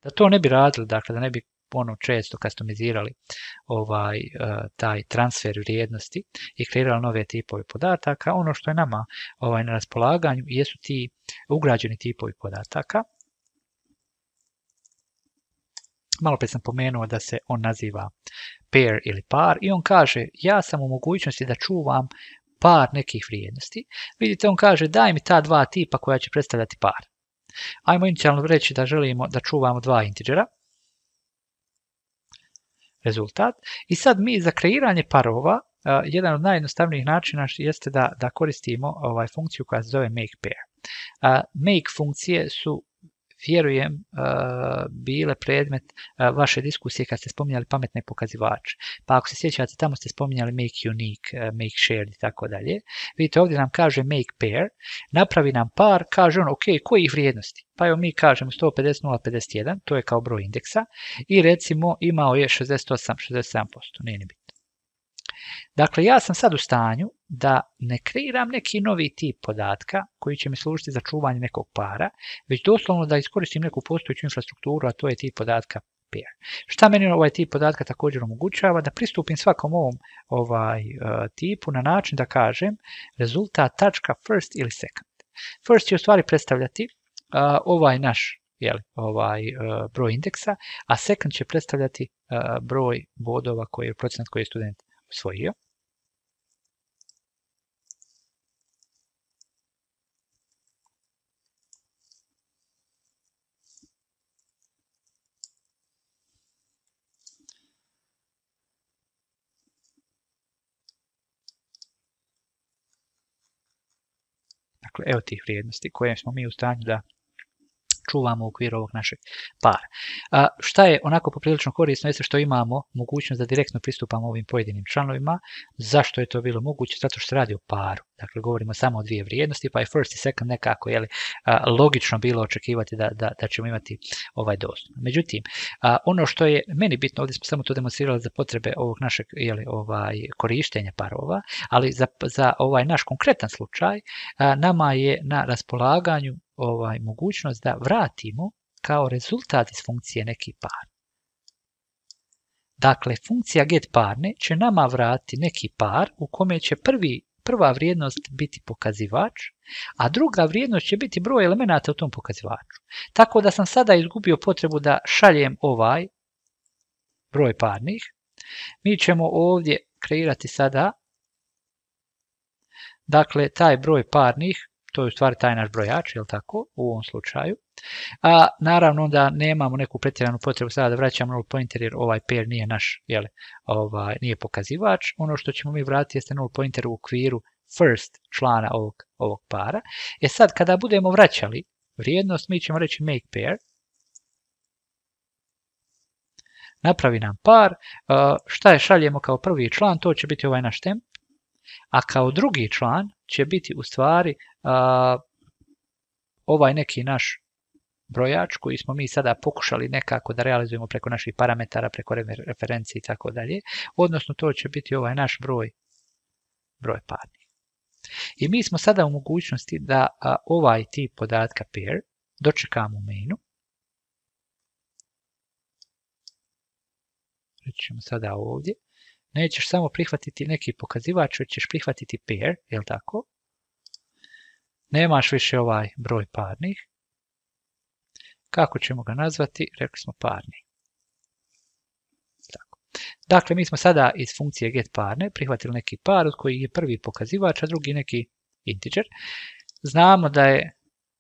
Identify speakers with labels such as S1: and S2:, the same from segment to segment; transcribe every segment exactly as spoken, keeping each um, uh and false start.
S1: Da to ne bi radili, dakle da ne bi ono često customizirali ovaj, uh, taj transfer vrijednosti i kreirali nove tipove podataka, ono što je nama ovaj, na raspolaganju jesu ti ugrađeni tipovi podataka. Malo prije sam pomenuo da se on naziva pair ili par i on kaže ja sam u mogućnosti da čuvam par nekih vrijednosti. Vidite, on kaže daj mi ta dva tipa koja će predstavljati par. Ajmo inicijalno reći da želimo da čuvamo dva integera. Rezultat. I sad mi za kreiranje parova, uh, jedan od najjednostavnijih načina jeste da, da koristimo ovaj, funkciju koja se zove make pair. Uh, make funkcije su, vjerujem, uh, bile predmet uh, vaše diskusije kad ste spominjali pametne pokazivače. Pa ako se sjećate, tamo ste spominjali make unique, uh, make shared i tako dalje. Vidite, ovdje nam kaže make pair, napravi nam par, kaže on, ok, kojih vrijednosti? Pa evo mi kažemo sto pedeset nula pedeset jedan, to je kao broj indeksa, i recimo imao je šezdeset osam šezdeset sedam posto, nije ni bitno. Dakle, ja sam sad u stanju da ne kreiram neki novi tip podatka koji će mi služiti za čuvanje nekog para, već doslovno da iskoristim neku postojeću infrastrukturu, a to je tip podatka pair. Šta meni ovaj tip podatka također omogućava? Da pristupim svakom ovom ovaj, uh, tipu na način da kažem rezultat tačka first ili second. First će u stvari predstavljati uh, ovaj naš jeli, ovaj, uh, broj indeksa, a second će predstavljati uh, broj bodova koji je procenat koji je student usvojio. Dakle, evo tih vrijednosti koje smo mi u stanju da čuvamo u okviru ovog našeg para. A, šta je onako poprilično korisno jeste što imamo mogućnost da direktno pristupamo ovim pojedinim članovima. Zašto je to bilo moguće? Zato što se radi o paru. Dakle, govorimo samo o dvije vrijednosti, pa je first i second nekako jeli, a, logično bilo očekivati da, da, da ćemo imati ovaj dostupno. Međutim, a, ono što je meni bitno, ovdje smo samo to demonstrirali za potrebe ovog našeg jeli, ovaj, korištenja parova, ali za, za ovaj naš konkretan slučaj a, nama je na raspolaganju ovaj, mogućnost da vratimo kao rezultat iz funkcije neki par. Dakle, funkcija getParne će nama vratiti neki par u kome će prvi, prva vrijednost biti pokazivač, a druga vrijednost će biti broj elemenata u tom pokazivaču. Tako da sam sada izgubio potrebu da šaljem ovaj broj parnih. Mi ćemo ovdje kreirati sada, dakle, taj broj parnih, to je u stvari taj naš brojač, je li tako, u ovom slučaju. A naravno da nemamo neku pretjeranu potrebu sada da vraćamo null pointer jer ovaj pair nije naš, jel, ovaj, nije pokazivač. Ono što ćemo mi vratiti jeste null pointer u okviru first člana ovog, ovog para. E sad kada budemo vraćali vrijednost, mi ćemo reći make pair. Napravi nam par. Uh, šta je šaljemo kao prvi član? To će biti ovaj naš temp. A kao drugi član će biti u stvari uh, ovaj neki naš brojač koji smo mi sada pokušali nekako da realizujemo preko naših parametara, preko referenci i tako dalje. Odnosno to će biti ovaj naš broj, broj parnih. I mi smo sada u mogućnosti da uh, ovaj tip podatka pair dočekamo u mainu. Reći ćemo sada ovdje. Nećeš samo prihvatiti neki pokazivač, već ćeš prihvatiti pair, je li tako? Nemaš više ovaj broj parnih. Kako ćemo ga nazvati? Rekli smo parni. Tako. Dakle, mi smo sada iz funkcije getParne prihvatili neki par od koji je prvi pokazivač, a drugi neki integer. Znamo da je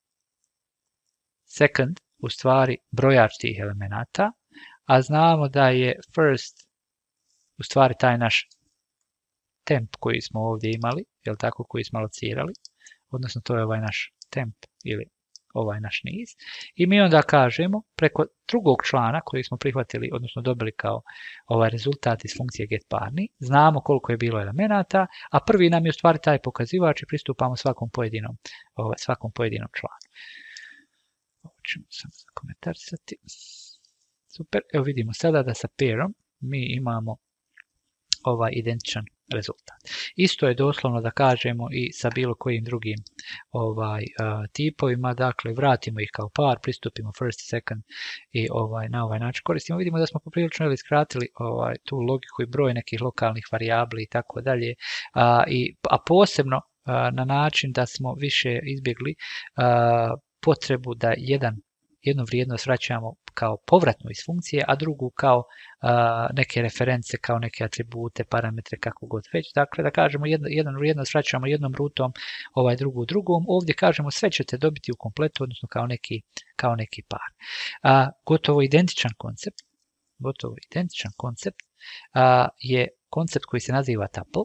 S1: second u stvari brojač tih elemenata, a znamo da je first u stvari taj naš temp koji smo ovdje imali, jel tako, koji smo alocirali, odnosno to je ovaj naš temp ili ovaj naš niz. I mi onda kažemo preko drugog člana koji smo prihvatili, odnosno dobili kao ovaj rezultat iz funkcije getParni, znamo koliko je bilo elemenata, a prvi nam je u stvari taj pokazivač i pristupamo svakom pojedinom, ovaj, svakom pojedinom članu. Ovo ćemo samo zakomentarisati. Super, evo vidimo sada da sa pairom mi imamo ovaj identičan rezultat. Isto je doslovno da kažemo i sa bilo kojim drugim ovaj uh, tipovima, dakle vratimo ih kao par, pristupimo first i second i ovaj na ovaj način koristimo. Vidimo da smo poprilično ili skratili ovaj tu logiku i broj nekih lokalnih varijabli i tako dalje, a i a posebno uh, na način da smo više izbjegli uh, potrebu da jedan jednu vrijednost vraćamo kao povratnu iz funkcije, a drugu kao a, neke reference, kao neke atribute, parametre, kako god već. Dakle, da kažemo jednu, jednu vrijednost vraćamo jednom rutom, ovaj drugu drugom. Ovdje kažemo sve ćete dobiti u kompletu, odnosno kao neki, kao neki par. A, gotovo identičan koncept, gotovo identičan koncept a, je koncept koji se naziva tuple.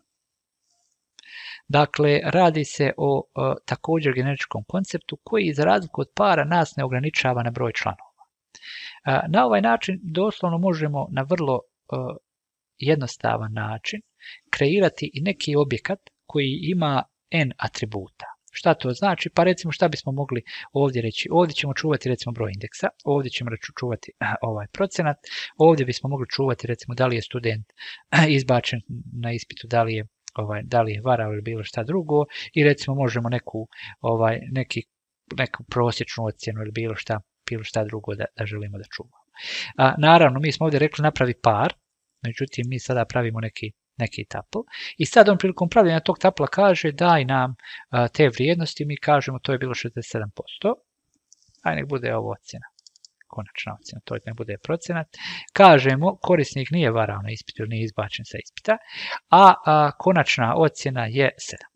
S1: Dakle, radi se o, o također generičkom konceptu koji za razliku od para nas ne ograničava na broj članova. A, na ovaj način doslovno možemo na vrlo o, jednostavan način kreirati i neki objekat koji ima n atributa. Šta to znači? Pa recimo šta bismo mogli ovdje reći? Ovdje ćemo čuvati recimo broj indeksa, ovdje ćemo čuvati ovaj procenat, ovdje bismo mogli čuvati recimo da li je student izbačen na ispitu, da li je ovaj da li je varao ili bilo šta drugo, i recimo možemo neku ovaj neki neku prosječnu ocjenu ili bilo šta bilo šta drugo da, da želimo da čuvamo. A, naravno, mi smo ovdje rekli napravi par, međutim mi sada pravimo neki neki tuple i sad on prilikom pravljenja tog tupla kaže daj nam a, te vrijednosti, mi kažemo to je bilo šezdeset sedam posto, aj nek bude ovo ocjena, konačna ocjena, to ne bude procenat. Kažemo korisnik nije varao na ispitu ili nije izbačen sa ispita, a, a konačna ocjena je sedam.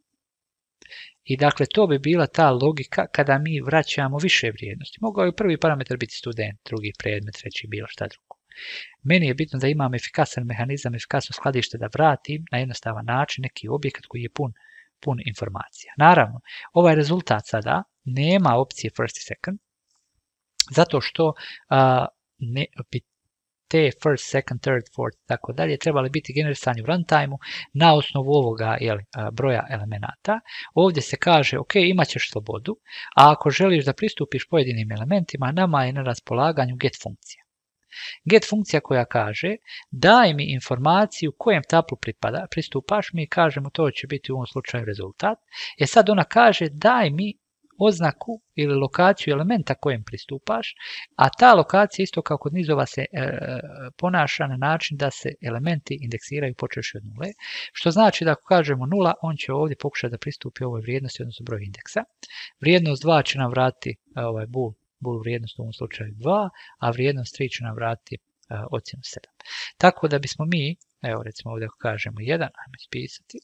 S1: I dakle to bi bila ta logika kada mi vraćamo više vrijednosti. Mogao je prvi parametar biti student, drugi predmet, treći bilo šta drugo. Meni je bitno da imam efikasan mehanizam, efikasno skladište da vratim na jednostavan način neki objekat koji je pun, pun informacija. Naravno, ovaj rezultat sada nema opcije first i second, zato što a, ne, te first, second, third, fourth, tako dalje, trebali biti generisani u runtime-u na osnovu ovoga jeli, broja elemenata. Ovdje se kaže, ok, imat ćeš slobodu, a ako želiš da pristupiš pojedinim elementima, nama je na raspolaganju get funkcija. Get funkcija koja kaže, daj mi informaciju kojem tuplu pripada, pristupaš, mi kažemo to će biti u ovom slučaju rezultat. E sad ona kaže, daj mi oznaku ili lokaciju elementa kojem pristupaš, a ta lokacija isto kao kod nizova se e, ponaša na način da se elementi indeksiraju počevši od nule, što znači da ako kažemo nula, on će ovdje pokušati da pristupi ovoj vrijednosti, odnosno broju indeksa. Vrijednost dva će nam vratiti ovaj bool, bool vrijednost u ovom slučaju dva, a vrijednost tri će nam vratiti e, ocjenu sedam. Tako da bismo mi, evo recimo ovdje ako kažemo jedan, ajmo ispisati,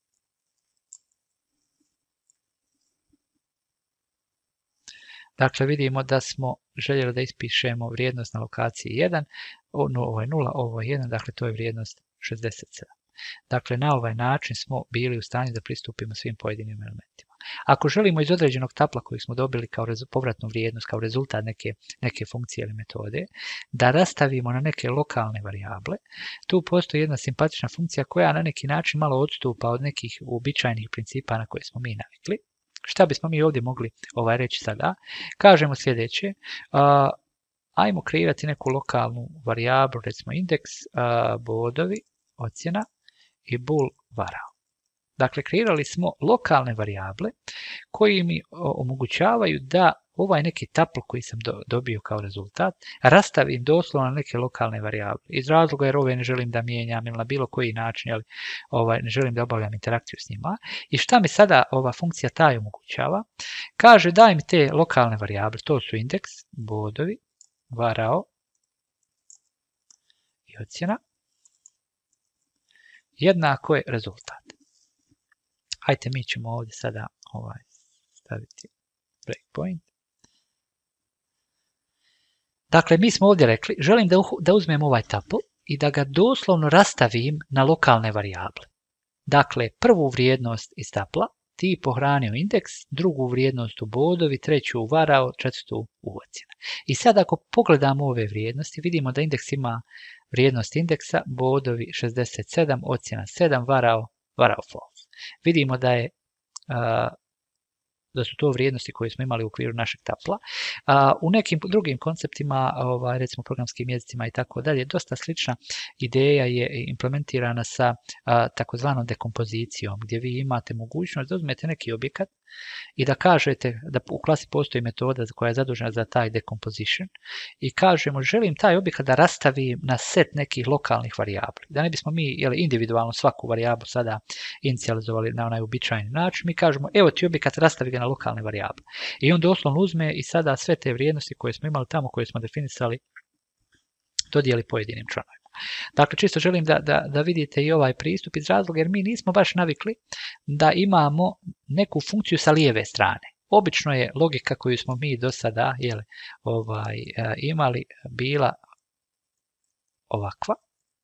S1: dakle, vidimo da smo željeli da ispišemo vrijednost na lokaciji jedan, ovo je nula, ovo je jedan, dakle to je vrijednost šezdeset sedam. Dakle, na ovaj način smo bili u stanju da pristupimo svim pojedinim elementima. Ako želimo iz određenog tupla koji smo dobili kao povratnu vrijednost, kao rezultat neke, neke funkcije ili metode, da rastavimo na neke lokalne varijable, tu postoji jedna simpatična funkcija koja na neki način malo odstupa od nekih uobičajenih principa na koje smo mi navikli. Šta bismo mi ovdje mogli ovaj reći sada? Kažemo sljedeće, uh, ajmo kreirati neku lokalnu varijablu, recimo indeks, uh, bodovi, ocjena i bool varao. Dakle, kreirali smo lokalne varijable koji mi omogućavaju da ovaj neki tuple koji sam do, dobio kao rezultat rastavim doslovno na neke lokalne varijable. Iz razloga jer ove ne želim da mijenjam ili na bilo koji način, ali ovaj, ne želim da obavljam interakciju s njima. I šta mi sada ova funkcija taj omogućava? Kaže daj mi te lokalne varijable, to su indeks, bodovi, varao i ocjena, jednako je rezultat. Hajde, mi ćemo ovdje sada ovaj, staviti breakpoint. Dakle, mi smo ovdje rekli, želim da, da uzmem ovaj tuple i da ga doslovno rastavim na lokalne varijable. Dakle, prvu vrijednost iz tupla, ti pohranio indeks, drugu vrijednost u bodovi, treću u varao, četvrtu u ocjena. I sad ako pogledamo ove vrijednosti, vidimo da indeks ima vrijednost indeksa, bodovi šezdeset sedam, ocjena sedam, varao, varao false. Vidimo da je uh, da su to vrijednosti koje smo imali u okviru našeg tapla. A, u nekim drugim konceptima, ovaj, recimo programskim jezicima i tako dalje, dosta slična ideja je implementirana sa a, takozvanom dekompozicijom, gdje vi imate mogućnost da uzmete neki objekat i da kažete da u klasi postoji metoda koja je zadužena za taj decomposition i kažemo želim taj objekat da rastavim na set nekih lokalnih varijabli. Da ne bismo mi jeli, individualno svaku varijablu sada inicijalizovali na onaj uobičajeni način, mi kažemo evo ti objekat, rastavi ga na lokalne varijable. I on doslovno uzme i sada sve te vrijednosti koje smo imali tamo, koje smo definisali, dodijeli pojedinim članovima. Dakle, čisto želim da, da, da vidite i ovaj pristup iz razloga jer mi nismo baš navikli da imamo neku funkciju sa lijeve strane. Obično je logika koju smo mi do sada jeli, ovaj, imali bila ovakva.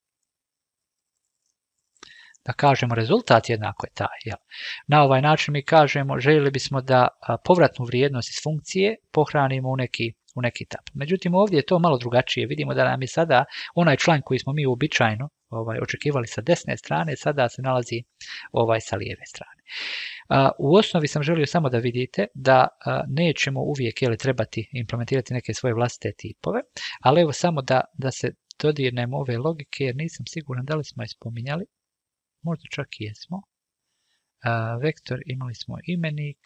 S1: Da kažemo rezultat jednako je taj. Jel? Na ovaj način mi kažemo željeli bismo da povratnu vrijednost iz funkcije pohranimo u neki u neki tab. Međutim, ovdje je to malo drugačije. Vidimo da nam je sada onaj član koji smo mi uobičajeno ovaj, očekivali sa desne strane, sada se nalazi ovaj sa lijeve strane. A, u osnovi sam želio samo da vidite da a, nećemo uvijek jeli, trebati implementirati neke svoje vlastite tipove, ali evo samo da, da se dodirnemo ove logike jer nisam siguran da li smo je spominjali. Možda čak i jesmo. A, vektor imali smo imenik.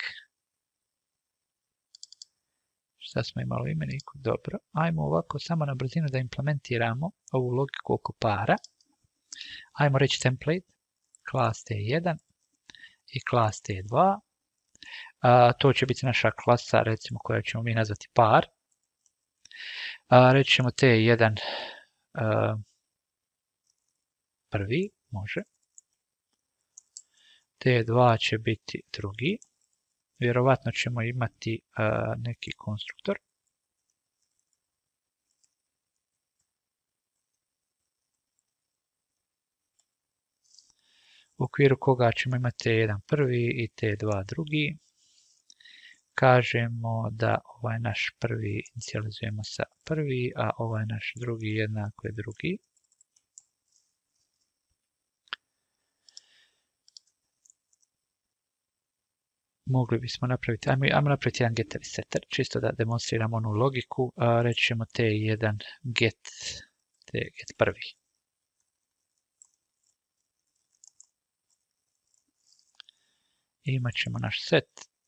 S1: Šta smo imali u imeniku? Dobro. Ajmo ovako samo na brzinu da implementiramo ovu logiku oko para. Ajmo reći template, class T jedan i class T dva. A, to će biti naša klasa, recimo, koja ćemo mi nazvati par. A, reći ćemo T jedan a, prvi, može. T dva će biti drugi. Vjerovatno ćemo imati uh, neki konstruktor. U okviru koga ćemo imati T jedan prvi i T dva drugi. Kažemo da ovaj naš prvi inicijalizujemo sa prvi, a ovaj naš drugi jednako je drugi. Mogli bismo napraviti, ajmo, ajmo napraviti jedan getter i setter, čisto da demonstriramo onu logiku. A, reći ćemo T jedan get, T, get prvi. Imat ćemo naš set.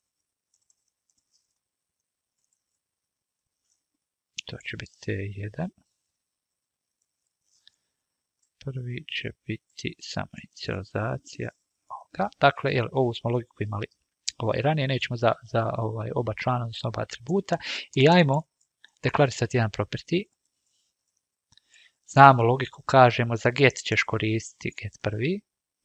S1: To će biti T jedan. Prvi će biti samo inicializacija ovoga. Dakle, jel, ovu smo logiku imali. Ovaj, ranije nećemo za, za ovaj, oba člana, odnosno oba atributa. I ajmo deklarisati jedan property. Znamo logiku, kažemo za get ćeš koristiti get prvi.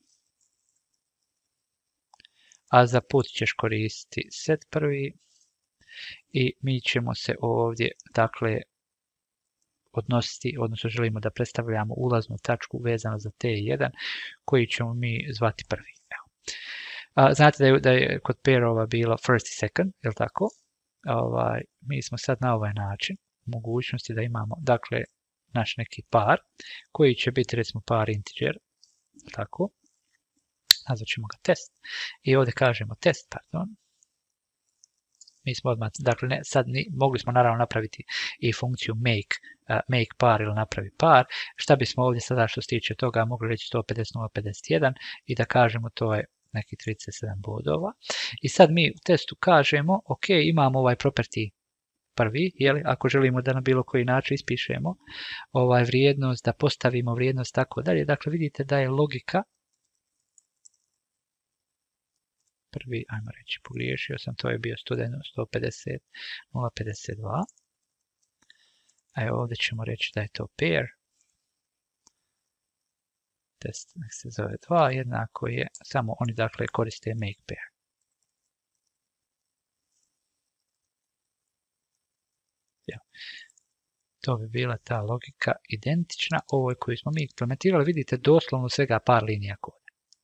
S1: A za put ćeš koristiti set prvi. I mi ćemo se ovdje, dakle, odnositi, odnosno želimo da predstavljamo ulaznu tačku vezano za T jedan, koji ćemo mi zvati prvi. Evo. A, znate da je, da je kod pairova bilo first i second, je li tako? Ovaj, mi smo sad na ovaj način mogućnosti da imamo, dakle, naš neki par, koji će biti, recimo, par integer, je li tako? Nazvat ćemo ga test. I ovdje kažemo test, pardon. Mi smo odmah, dakle, ne, sad ni, mogli smo naravno napraviti i funkciju make, uh, make par ili napravi par. Šta bismo ovdje sada što se tiče toga mogli reći sto pedeset nula pedeset jedan i da kažemo to je neki trideset sedam bodova. I sad mi u testu kažemo, ok, imamo ovaj property prvi, jeli, ako želimo da na bilo koji način ispišemo ovaj vrijednost, da postavimo vrijednost tako dalje. Dakle, vidite da je logika prvi, ajmo reći, pogriješio sam, to je bio sto pedeset nula pedeset dva. A evo ovdje ćemo reći da je to pair. Test nek se zove dva, jednako je, samo oni dakle koriste make pair. Ja. To bi bila ta logika identična ovoj koju smo mi implementirali. Vidite doslovno svega par linija koda.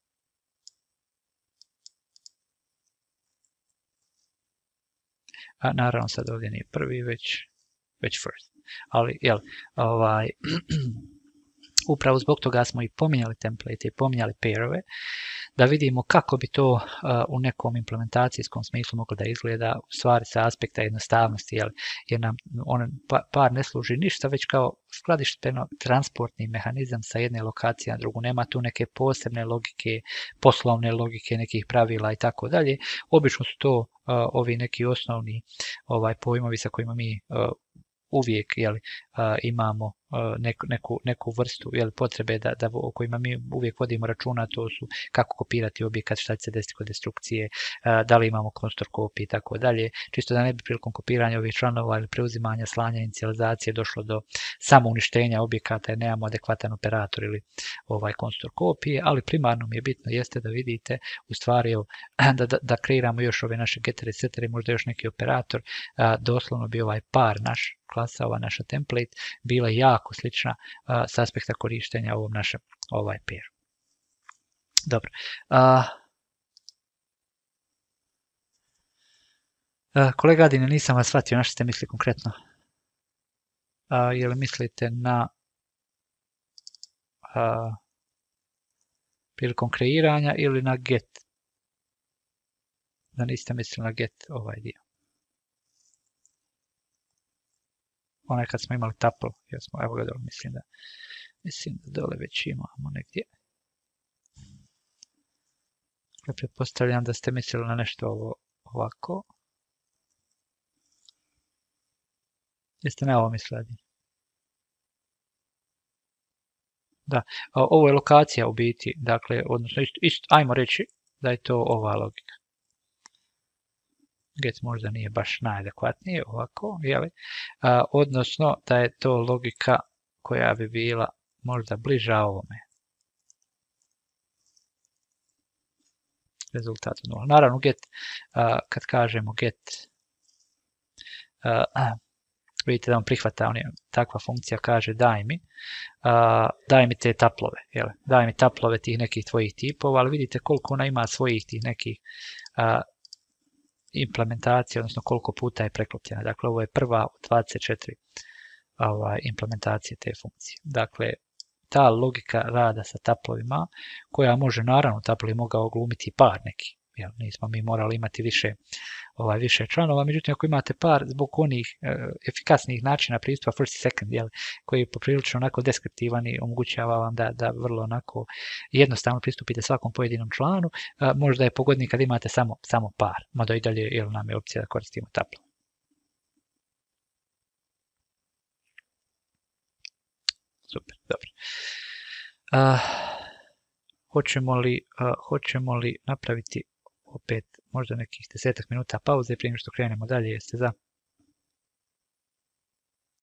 S1: A naravno sad ovdje nije prvi, već, već first. Ali, jel, ovaj, Upravo zbog toga smo i pominjali template i pominjali pairove, da vidimo kako bi to uh, u nekom implementacijskom smislu moglo da izgleda, u stvari sa aspekta jednostavnosti, jer, jer nam on, pa, par ne služi ništa, već kao skladišteno transportni mehanizam sa jedne lokacije na drugu. Nema tu neke posebne logike, poslovne logike, nekih pravila i tako dalje. Obično su to uh, ovi neki osnovni ovaj pojmovi sa kojima mi uh, uvijek jeli, uh, imamo uh, neku, neku, neku vrstu jeli, potrebe da, da, o kojima mi uvijek vodimo računa, to su kako kopirati objekat, šta će se desiti kod destrukcije, uh, da li imamo konstor kopije i tako dalje, čisto da ne bi prilikom kopiranja ovih članova ili preuzimanja, slanja, inicializacije došlo do samouništenja objekata jer nemamo adekvatan operator ili ovaj konstor kopije, ali primarno mi je bitno jeste da vidite u stvari evo, da, da, da kreiramo još ove naše getere, setere, možda još neki operator, uh, doslovno bi ovaj par naš klasa, ova naša template, bila jako slična uh, s aspekta korištenja ovom našem ovaj pair. Dobro. Uh, uh, kolega Adine, nisam vas shvatio, na što ste mislili konkretno? Uh, je li mislite na uh, prilikom kreiranja ili na get? Da niste mislili na get ovaj dio. Onaj kad smo imali tuple, jer smo, evo ga dole, mislim da, mislim da dole već imamo negdje. Pretpostavljam da ste mislili na nešto ovo ovako. Jeste na ovo mislili? Da, ovo je lokacija u biti, dakle, odnosno, isto, isto, ajmo reći da je to ova logika. Get možda nije baš najadekvatnije ovako, jeli? A, odnosno da je to logika koja bi bila možda bliža ovome. Rezultat nula. Naravno get, a, kad kažemo get, a, vidite da on prihvata, on je, takva funkcija kaže daj mi, a, daj mi te taplove, jeli? Daj mi taplove tih nekih tvojih tipova, ali vidite koliko ona ima svojih tih nekih a, implementacija, odnosno koliko puta je preklopljena. Dakle, ovo je prva od dvadeset četiri ovaj, implementacije te funkcije. Dakle, ta logika rada sa taplovima, koja može, naravno, taplovi mogao glumiti par neki. Jel, nismo mi morali imati više, ovaj, više članova, međutim, ako imate par zbog onih e, efikasnih načina pristupa first i second, jel, koji je poprilično onako deskriptivan i omogućava vam da, da vrlo onako jednostavno pristupite svakom pojedinom članu, e, možda je pogodnije kad imate samo, samo par, mada i dalje jel, nam je opcija da koristimo taplo. Super, dobro. Uh, hoćemo li, uh, hoćemo li napraviti opet možda nekih desetak minuta pauze prije što krenemo dalje, jeste za?